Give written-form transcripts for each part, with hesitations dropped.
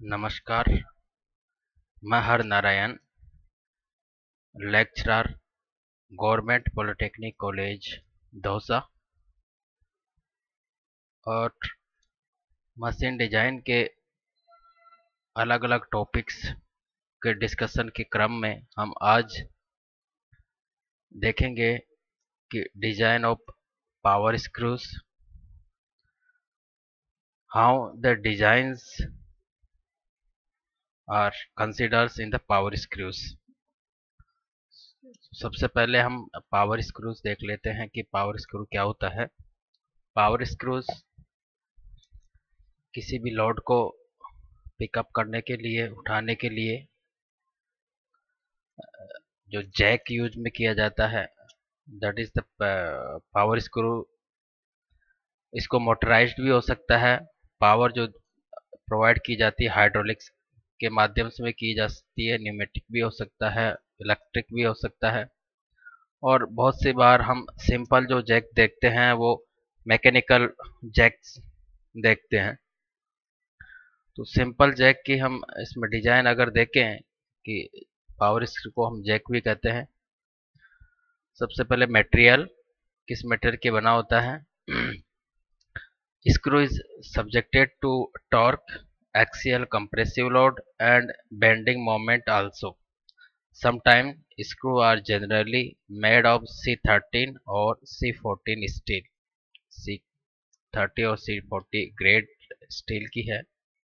नमस्कार। मैं Har Narayan, lecturer, government polytechnic college Dausa और मशीन डिजाइन के अलग अलग टॉपिक्स के डिस्कशन के क्रम में हम आज देखेंगे कि design of power screws, how the designs are considers in the power screws. सबसे पहले हम पावर स्क्रूज देख लेते हैं कि पावर स्क्रू क्या होता है। पावर स्क्रूज किसी भी लोड को पिकअप करने के लिए, उठाने के लिए जो जैक यूज में किया जाता है, that is the power screw. इसको मोटराइज्ड भी हो सकता है। पावर जो प्रोवाइड की जाती है हाइड्रोलिक्स के माध्यम से भी की जा सकती है, न्यूमेटिक भी हो सकता है, इलेक्ट्रिक भी हो सकता है। और बहुत सी बार हम सिंपल जो जैक देखते हैं वो मैकेनिकल जैक्स देखते हैं। तो सिंपल जैक की हम इसमें डिजाइन अगर देखें कि पावर स्क्रू को हम जैक भी कहते हैं। सबसे पहले मटेरियल, किस मटेरियल के बना होता है। Screw is subjected to torque, axial compressive load and bending moment also. Sometimes screws are generally made of C13 or C14 steel. C30 और C40 ग्रेड स्टील की है।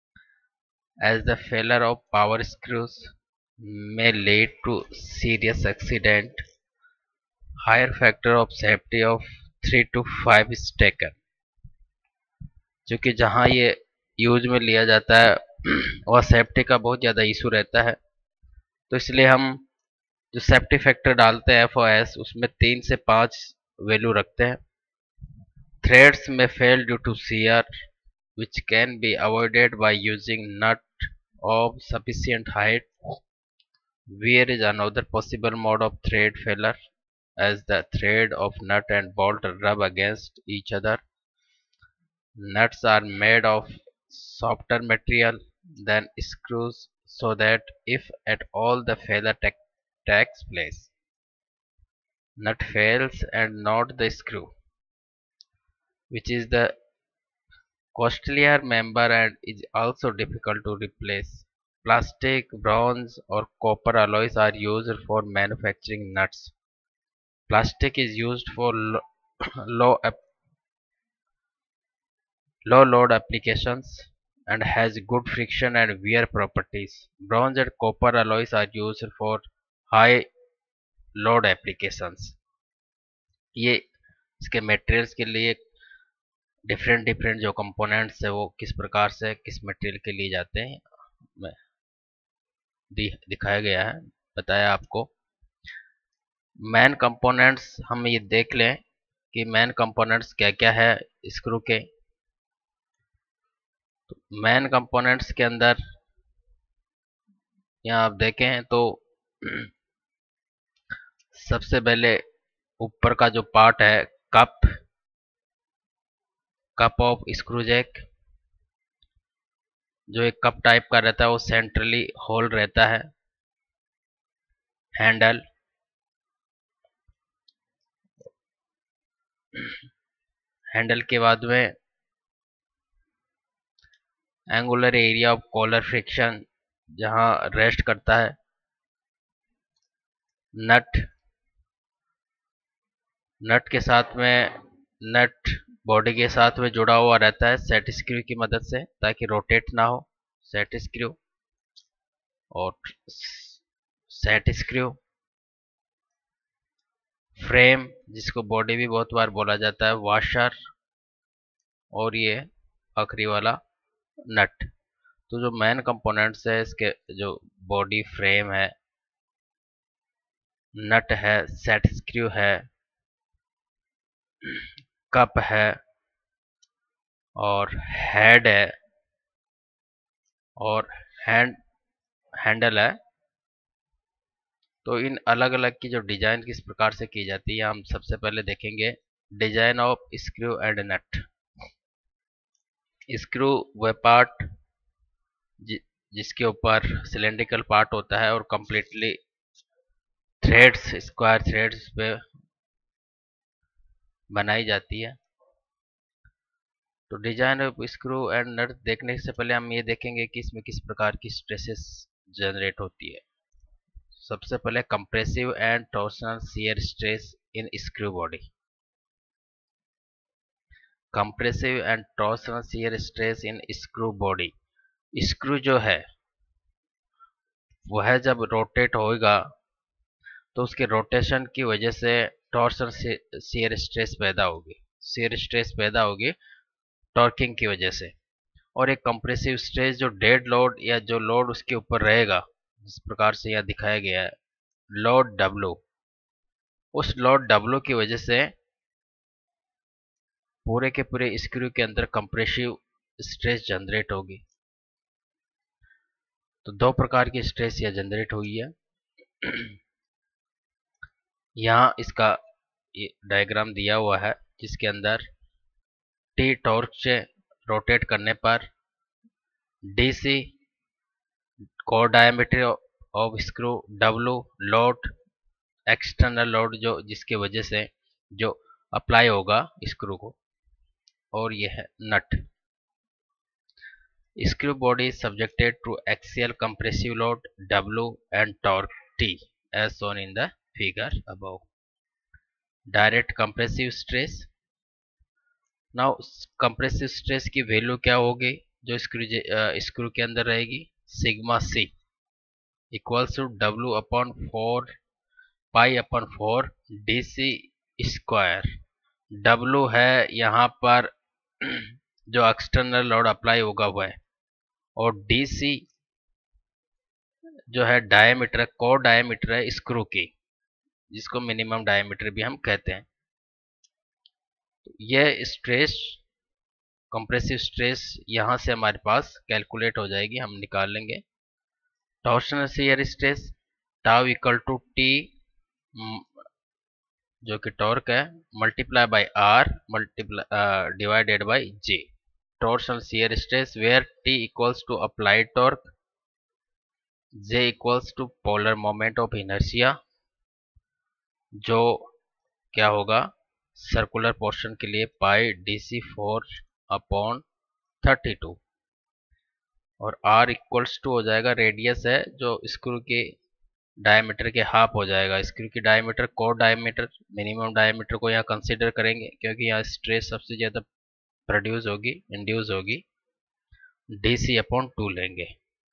As the failure of power screws may lead to serious accident, higher factor of safety of 3 to 5 is taken. क्योंकि जहाँ ये use में लिया जाता है वह सेफ्टी का बहुत ज़्यादा इशू रहता है, तो इसलिए हम जो सेफ्टी फैक्टर डालते हैं FOS, उसमें 3 से 5 वैल्यू रखते हैं। थ्रेड्स में fail due to shear which can be avoided by using nut of sufficient height. Wear is another possible mode of thread failure, as the thread of nut and bolt rub against each other. Nuts are made of softer material than screws, so that if at all the failure takes place, nut fails and not the screw, which is the costlier member and is also difficult to replace. Plastic, bronze, or copper alloys are used for manufacturing nuts. Plastic is used for low, low load applications and has good friction and wear properties. Bronze and copper alloys are used for high load applications. ये इसके materials के लिए different जो components है वो किस प्रकार से किस मटेरियल के लिए जाते हैं दिखाया गया है, बताया आपको। मेन कंपोनेंट्स हम ये देख लें कि मेन कंपोनेंट्स क्या क्या है स्क्रू के। तो मेन कंपोनेंट्स के अंदर यहाँ आप देखें तो सबसे पहले ऊपर का जो पार्ट है कप ऑफ स्क्रू जैक, जो एक कप टाइप का रहता है, वो सेंट्रली होल रहता है। हैंडल के बाद में angular area of collar friction, जहां रेस्ट करता है। नट के साथ में नट बॉडी के साथ में जुड़ा हुआ रहता है सेट स्क्रू की मदद से, ताकि रोटेट ना हो सेट स्क्रू। और सेट स्क्रू फ्रेम, जिसको बॉडी भी बहुत बार बोला जाता है, वॉशर, और ये आखिरी वाला नट। तो जो मेन कंपोनेंट्स है इसके, जो बॉडी फ्रेम है, नट है, सेट स्क्रू है, कप है और हेड है और हैंडल है। तो इन अलग अलग की जो डिजाइन किस प्रकार से की जाती है, हम सबसे पहले देखेंगे design of screw and nut. Screw वह पार्ट जिसके ऊपर सिलेंड्रिकल पार्ट होता है और कंप्लीटली थ्रेड्स, स्क्वायर थ्रेड्स पे बनाई जाती है। तो design of screw and nut देखने से पहले हम ये देखेंगे कि इसमें किस प्रकार की स्ट्रेसेस जनरेट होती है। सबसे पहले compressive and torsional shear stress in screw body. Compressive and torsional shear stress in screw body. Screw जो है वह जब रोटेट होगा तो उसके रोटेशन की वजह से टॉर्सनल शियर स्ट्रेस पैदा होगी, शियर स्ट्रेस पैदा होगी टॉर्किंग की वजह से। और एक कंप्रेसिव स्ट्रेस जो डेड लोड या जो लोड उसके ऊपर रहेगा, जिस प्रकार से यहाँ दिखाया गया है लोड W, उस लोड W की वजह से पूरे के पूरे स्क्रू के अंदर कंप्रेसिव स्ट्रेस जनरेट होगी। तो दो प्रकार की स्ट्रेस यह जनरेट हुई है। यहाँ इसका डायग्राम दिया हुआ है जिसके अंदर T टॉर्क से रोटेट करने पर DC core diameter of screw, W load, external load जो जिसके वजह से जो अप्लाई होगा स्क्रू को, और यह है nut. Screw body is subjected to axial compressive load W and torque T as shown in the figure above. Direct compressive stress. Now compressive stress की वैल्यू क्या होगी जो स्क्रू के अंदर रहेगी? Sigma C equals to W upon 4 pi upon 4 DC square. W है यहाँ पर जो एक्सटर्नल लोड अप्लाई होगा वह है, और DC जो है डायमीटर, कोर डायमीटर है स्क्रू की, जिसको मिनिमम डायमीटर भी हम कहते हैं। तो यह स्ट्रेस, कंप्रेसिव स्ट्रेस यहाँ से हमारे पास कैलकुलेट हो जाएगी, हम निकाल लेंगे। Torsional shear stress tau equal to T जो कि टॉर्क है multiply by R multiply divided by J। Torsional shear stress where T equals to applied torque, J equals to polar moment of inertia, जो क्या होगा circular portion के लिए पाई DC4 upon 32, और R equals to हो जाएगा radius है जो स्क्रू के डायमीटर के हाफ हो जाएगा। स्क्रू की diameter, core diameter, minimum diameter को यहाँ कंसीडर करेंगे क्योंकि यहाँ स्ट्रेस सबसे ज़्यादा प्रोड्यूस होगी, इंड्यूस होगी, DC अपॉन 2 लेंगे।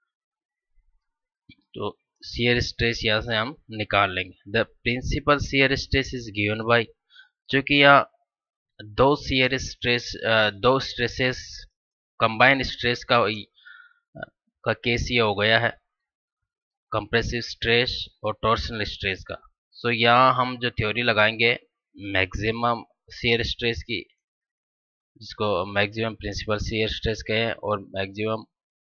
तो शियर स्ट्रेस यहाँ से हम निकाल लेंगे। The principal shear stress is given by, चूंकि यहाँ दो शियर स्ट्रेस, दो स्ट्रेसेस कंबाइंड स्ट्रेस का केस ये हो गया है, कंप्रेसिव स्ट्रेस और टॉर्सनल स्ट्रेस का। सो यहाँ हम जो थ्योरी लगाएंगे मैक्सिमम शियर स्ट्रेस की, जिसको मैक्सिमम प्रिंसिपल शियर स्ट्रेस कहें और maximum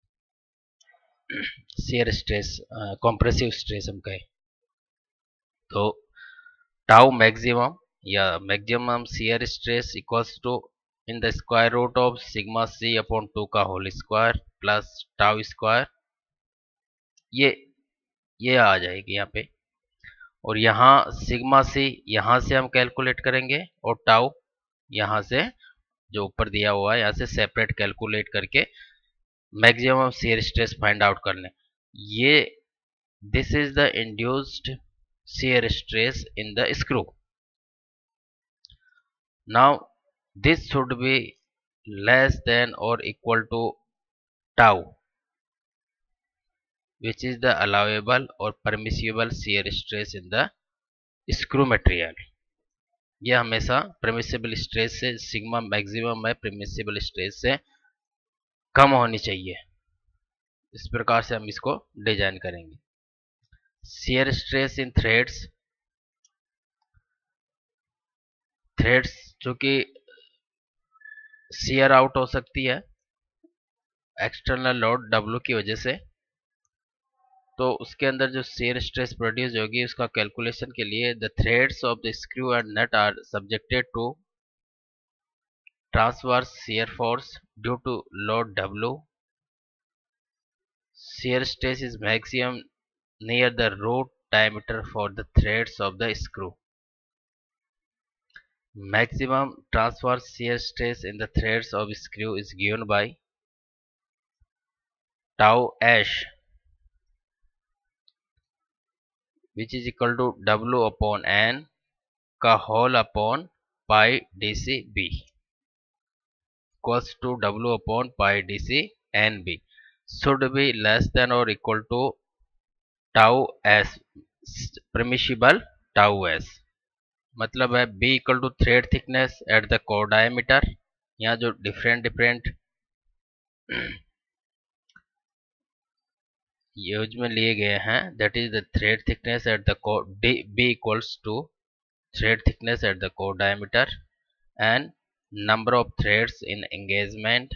shear stress, compressive stress हम कहें, तो टाउ मैक्सिमम या maximum shear stress equals to in the square root of sigma C upon 2 का whole square plus tau square, ये आ जाएगी यहाँ पे। और यहाँ सिग्मा C यहाँ से हम कैलकुलेट करेंगे और टाउ यहाँ से जो ऊपर दिया हुआ है यहाँ से सेपरेट कैलकुलेट करके maximum shear stress find out कर लें। ये this is the induced shear stress in the screw. Now this should be less than और equal to tau which is the allowable or permissible shear stress in the screw material। यह हमेशा permissible stress से, sigma maximum है permissible stress से कम होनी चाहिए। इस प्रकार से हम इसको डिजाइन करेंगे। Shear stress in threads, threads जो कि शियर आउट हो सकती है एक्सटर्नल लोड W की वजह से, तो उसके अंदर जो शियर स्ट्रेस प्रोड्यूस होगी उसका कैलकुलेशन के लिए the threads of the screw and nut are subjected to transverse shear force due to load W, shear stress is maximum near the root diameter for the threads of the screw. Maximum transverse shear stress in the threads of screw is given by tau h, which is equal to W upon N का whole upon pi dCb equals to W upon pi dC NB should be less than or equal to tau s, permissible tau s. मतलब है B equal to thread thickness at the core diameter. यहाँ जो different use में लिए गए हैं, that is the thread thickness at the core. B equals to thread thickness at the core diameter and number of threads in engagement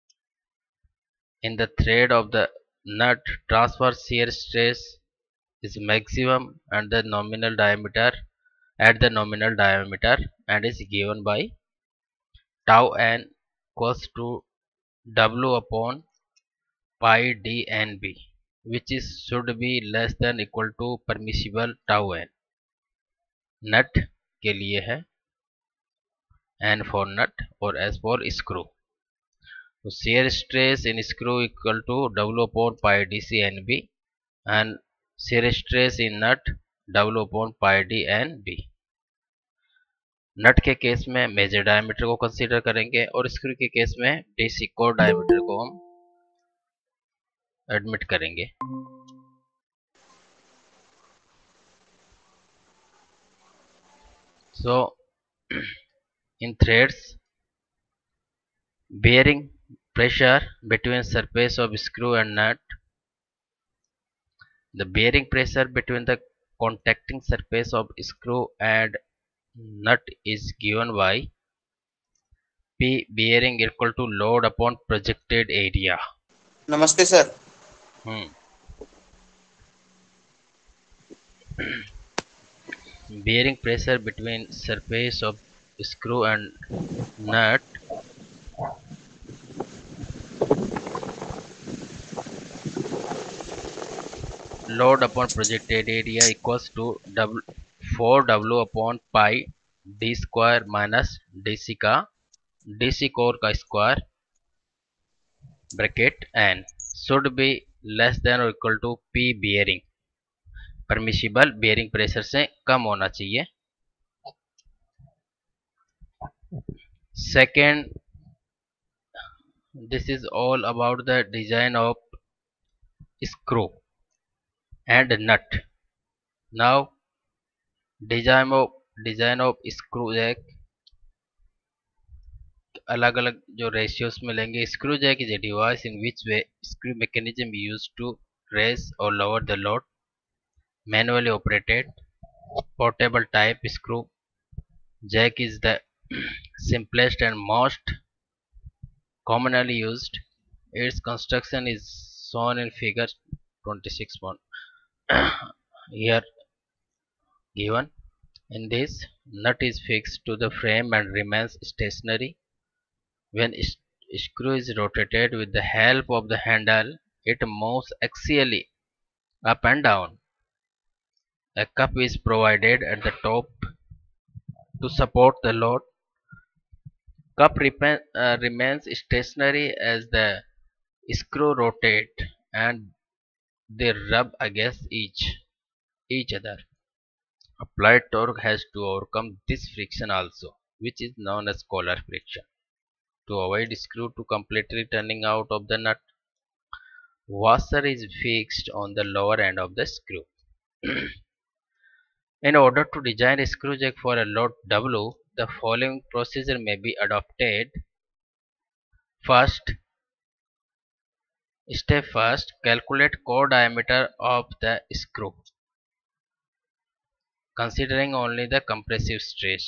in the thread of the nut. Transverse shear stress is maximum and the nominal diameter at the nominal diameter and is given by tau n equals to W upon pi d n b, which is should be less than equal to permissible tau n. Nut के लिए है N for nut और S for screw. So shear stress in screw equal to W upon pi dC NB and shear stress in nut W upon pi d NB. नट के case में major diameter को consider करेंगे और screw के case में DC core diameter को हम admit करेंगे. So in threads, bearing pressure between surface of screw and nut, the bearing pressure between the contacting surface of screw and nut is given by P bearing equal to load upon projected area. नमस्ते sir. Bearing pressure between surface of screw and nut load upon projected area equals to 4W upon pi d square minus dc का dc core का square bracket n should be less than or equal to P bearing. Permissible bearing pressure से कम होना चाहिए. Second, this is all about the design of screw and nut. Now, design of screw jack. अलग अलग जो ratios मिलेंगे. Screw jack is a device in which way screw mechanism used to raise or lower the load, manually operated, portable type screw jack is the simplest and most commonly used. Its construction is shown in figure 26 here given. In this, nut is fixed to the frame and remains stationary. When screw is rotated with the help of the handle, it moves axially up and down. A cup is provided at the top to support the load. Cup remains stationary as the screw rotate and they rub against each other. Applied torque has to overcome this friction also, which is known as collar friction. To avoid screw to completely turning out of the nut, washer is fixed on the lower end of the screw. In order to design a screw jack for a load W, the following procedure may be adopted. Step first, calculate core diameter of the screw, considering only the compressive stress.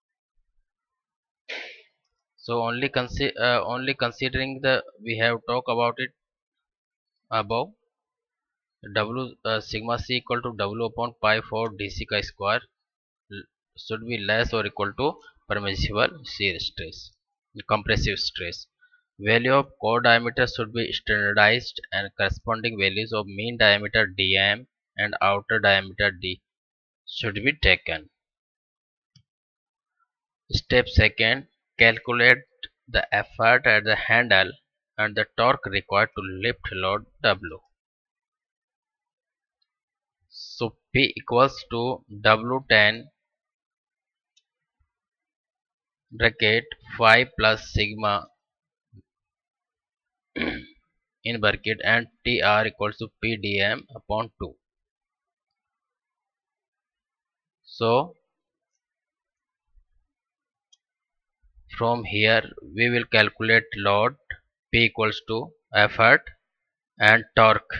So only considering the, we have talked about it above. W sigma c equal to W upon pi for dc का square should be less or equal to permissible shear stress, compressive stress. Value of core diameter should be standardized and corresponding values of mean diameter dm and outer diameter d should be taken. Step second, calculate the effort at the handle and the torque required to lift load W. So P equals to W10 bracket 5 plus sigma in bracket and TR equals to PDM upon 2. So from here we will calculate load P equals to effort and torque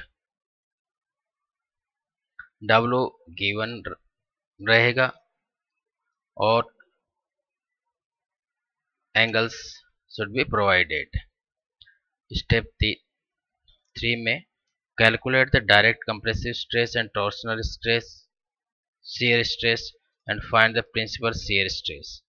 W given रहेगा और angles should be provided. Step 3 में calculate the direct compressive stress and torsional stress, shear stress and find the principal shear stress.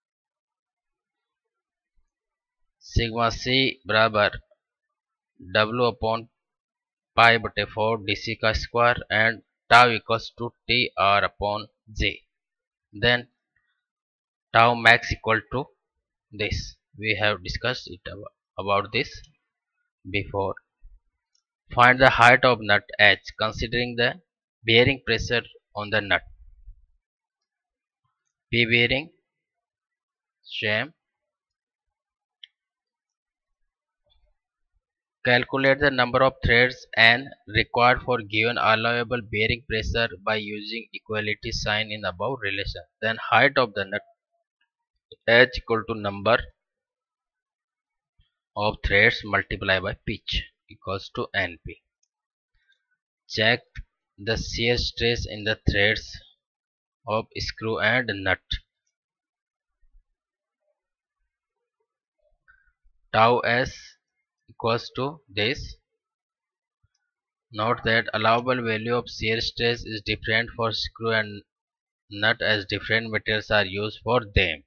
Sigma C बराबर W upon pi बटे 4 DC का square and tau equals to TR upon J. Then tau max equal to this. We have discussed it about this before. Find the height of nut H considering the bearing pressure on the nut. P bearing same. Calculate the number of threads N required for given allowable bearing pressure by using equality sign in above relation. Then height of the nut H equal to number of threads multiplied by pitch equals to NP. Check the shear stress in the threads of screw and nut. Tau S equals to this. Note that allowable value of shear stress is different for screw and nut as different materials are used for them.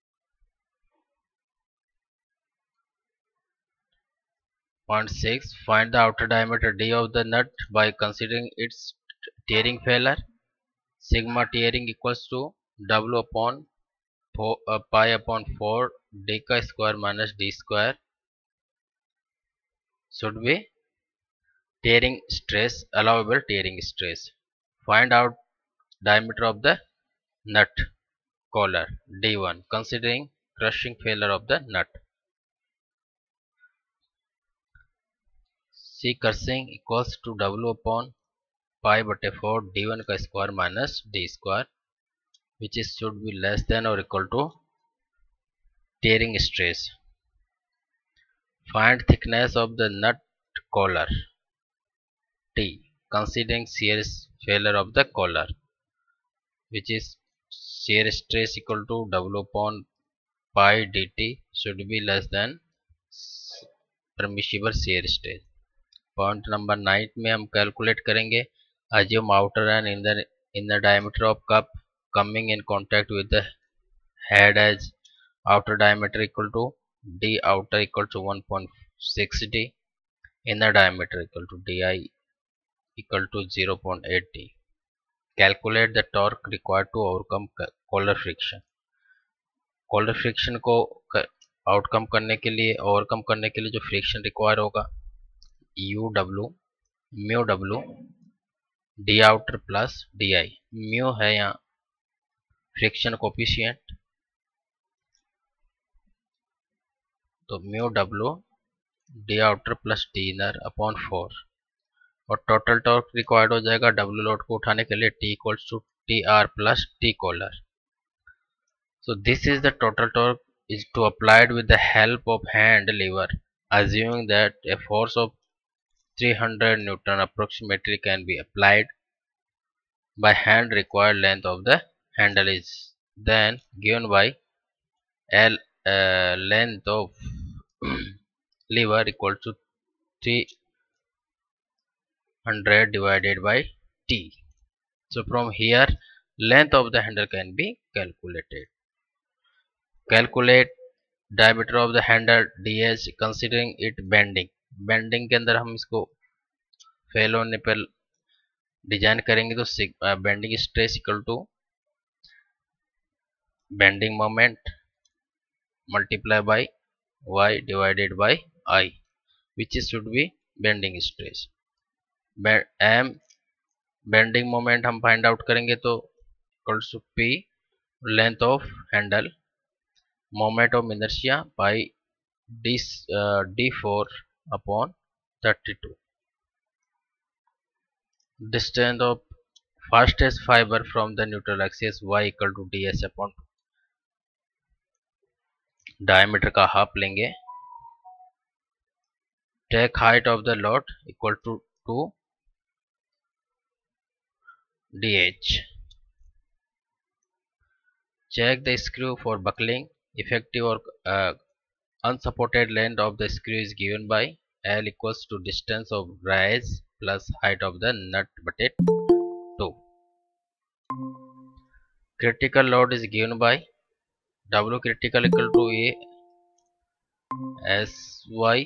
Point 6. Find the outer diameter D of the nut by considering its tearing failure. Sigma tearing equals to W upon pi upon 4 D ka square minus D square should be tearing stress, allowable tearing stress. Find out diameter of the nut collar D1 considering crushing failure of the nut. C crushing equals to W upon pi बटे 4 D1 का square minus D square which is should be less than or equal to tearing stress. Find thickness of the nut collar T considering shear failure of the collar which is shear stress equal to W upon pi dt should be less than permissible shear stress. Point number 9 में हम calculate करेंगे assume outer and inner diameter of cup coming in contact with the head as outer diameter equal to D outer equal to 1.6 D, inner diameter equal to Di equal to 0.8 D. Calculate the torque required to overcome collar friction. Collar friction को overcome करने के लिए जो friction require होगा UW mu W D outer plus Di. Mu है यहाँ friction coefficient तो mu W D outer plus D inner upon 4 और टोटल टॉर्क रिक्वायर्ड हो जाएगा डब्ल्यू लोड को उठाने के लिए T equals to T R plus T collar. So this is the total torque is to applied with the help of hand lever assuming that a force of 300 Newton approximately can be applied by hand. Required length of the handle is then given by L length of lever equal to 300 divided by T. So from here length of the handle can be calculated. Calculate diameter of the handle dh considering it bending. Bending के अंदर हम इसको fail होने पर design करेंगे तो bending stress equal to bending moment multiply by y divided by I, which is should be bending stress. m bending moment हम find out करेंगे तो equals to p length of handle moment of inertia by d4 upon 32. Distance of fastest fiber from the neutral axis y equal to ds upon 2. Diameter का half लेंगे. Take height of the load equal to 2 dh. Check the screw for buckling. Effective or unsupported length of the screw is given by L equals to distance of rise plus height of the nut butted 2. Critical load is given by W critical equal to A SY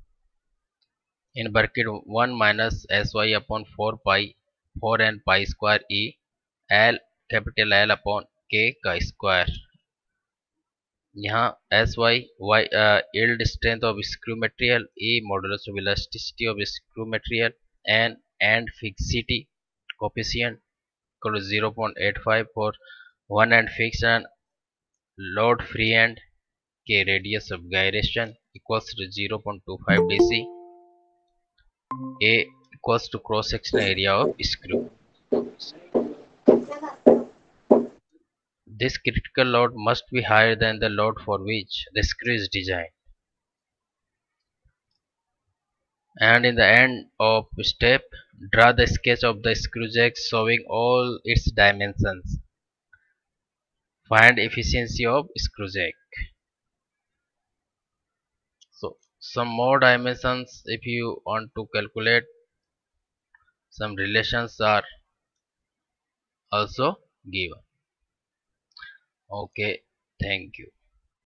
in bracket 1 minus SY upon 4 pi 4 n pi square E L capital L upon K का square. यहाँ SY yield strength of screw material, E modulus of elasticity of screw material, N and fixity coefficient equal to 0.85 for one end fixed and load free end. K radius of gyration equals to 0.25 dc. A equals to cross sectional area of screw. This critical load must be higher than the load for which the screw is designed. And in the end of step, draw the sketch of the screw jack showing all its dimensions. Find efficiency of screw jack. So some more dimensions if you want to calculate, some relations are also given. Okay, thank you.